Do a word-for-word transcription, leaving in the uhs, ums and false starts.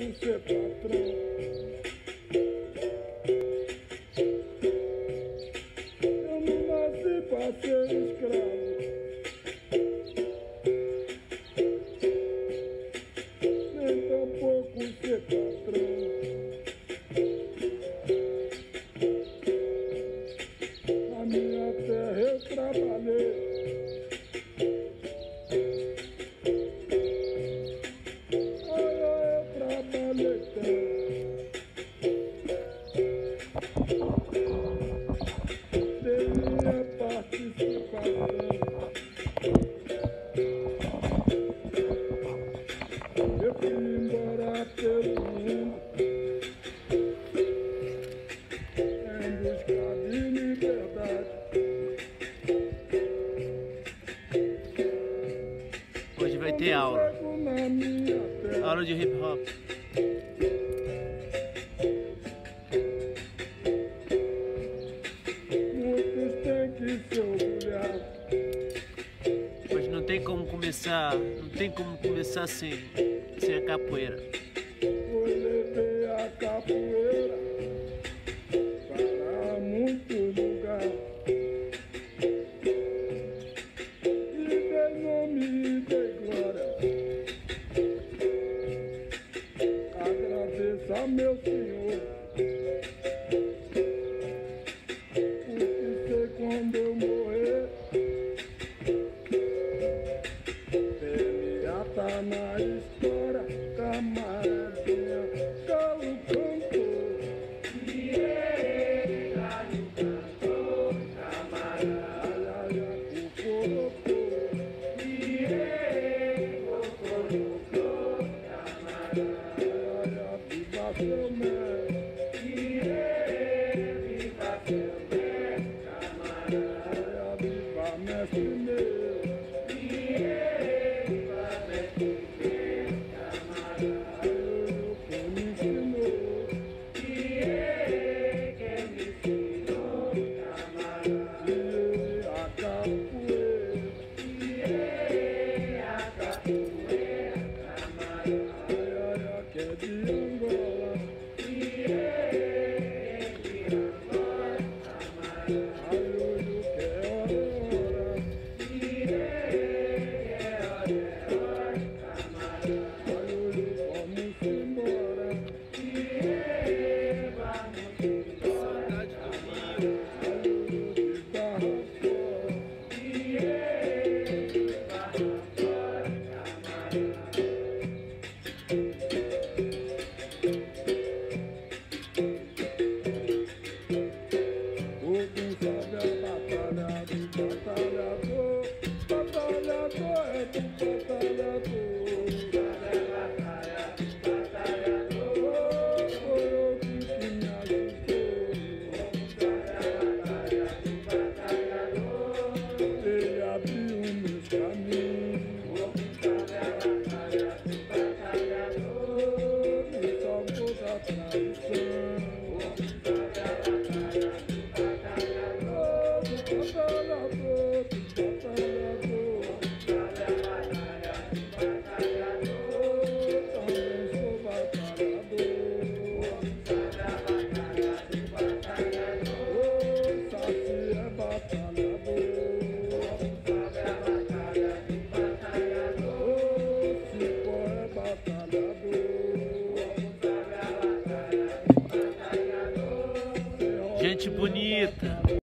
por ser patrão. Eu não nasci pra ser escravo, nem tampouco ser patrão. Na minha terra eu trabalhei, minha participação. Eu fui embora pelo mundo em busca de liberdade. Hoje vai ter aula, aula de hip hop. Mas não tem como começar, não tem como começar sem, sem a capoeira. Eu levei a capoeira para muitos lugares e dei nome e dei glória. Agradeço a meu Senhor, porque sei quando eu morrer, tá na história, camaradinha, calo cantor. E ele tá no cantor, camarada, cocorocô. E ele cocorocô, camarada, viva seu mestre. E ele viva seu mestre, camarada, viva mestre meu. Gente bonita.